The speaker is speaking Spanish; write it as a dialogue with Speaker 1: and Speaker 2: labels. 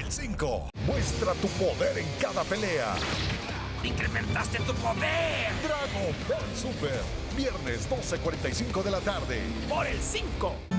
Speaker 1: el 5. Muestra tu poder en cada pelea.
Speaker 2: ¡Incrementaste tu poder!
Speaker 1: Dragon Ball Super. Viernes 12:45 de la tarde.
Speaker 2: ¡Por el 5!